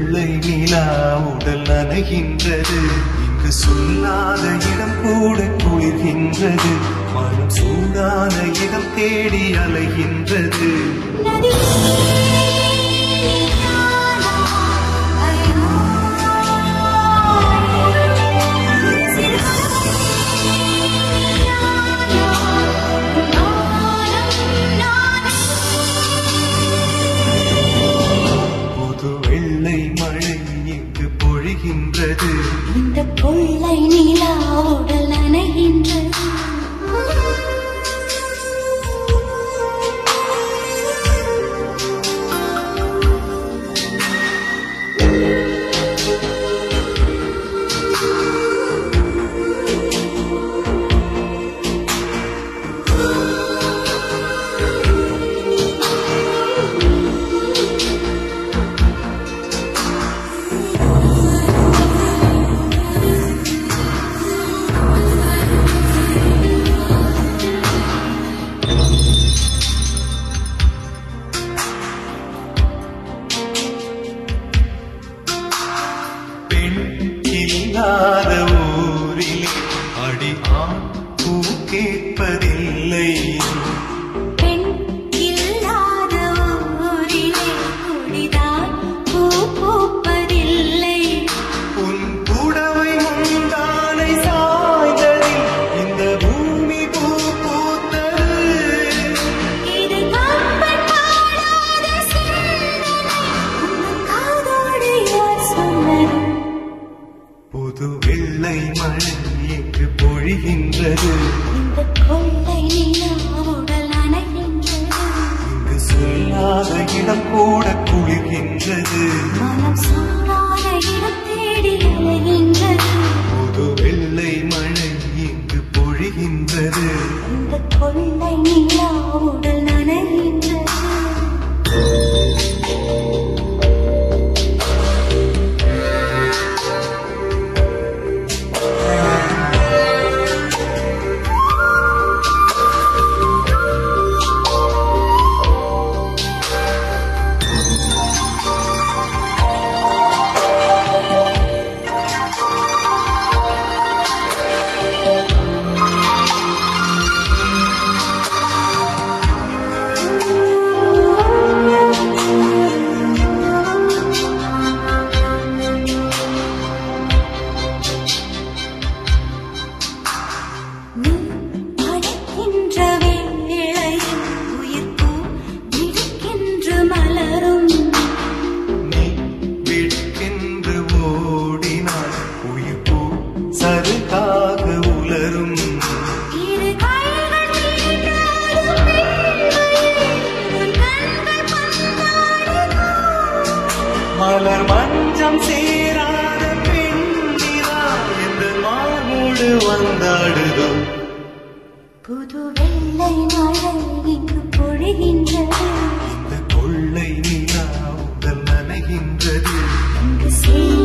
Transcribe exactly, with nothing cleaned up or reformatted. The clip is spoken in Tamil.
கொள்ளை நிலா உடல் நனைகின்றது. இங்கு சொல்லாத இடம் கூட குளிர்கின்றது. மனம் சூடான இடம் தேடி அலைகின்றது. இந்த கொள்ளை நிலா உடல் நனைகின்றது. இல்லாத ஊரிலே அடி ஆண் பூ கேட்பதில்லை. பெண் இல்லாத ஊரிலே கொடிதான் பூ பூப்பதில்லை. உன் புடவை முந்தானை சாய்ந்ததில் இந்த பூமி பூ பூத்தது. இது கம்பன் பாடாத சிந்தனை, உன் காதோடு யார் சொன்னது? புது வெள்ளை மழை எங்கு பொழிகின்றது. இந்த கொள்ளை நிலா உடல் நனைகின்றது. இங்கு சொல்லாத இடம் கூட குளிர்கின்றது. மனம் சூடான இடம் தேடி அலைகின்றது. புது வெள்ளை மழை எங்கு பொழிகின்றது. இந்த கொள்ளை நிலா உடல் நனைகின்றது. சருகாக உலரும் மலர் மஞ்சம் சேராத பெண்ணிலா எந்த மாமோடு வந்தாடுதோ. புது வெள்ளை மழை இங்கு பொழிகின்றது. இந்த கொள்ளை நிலா உடல் நனைகின்றது. இங்கு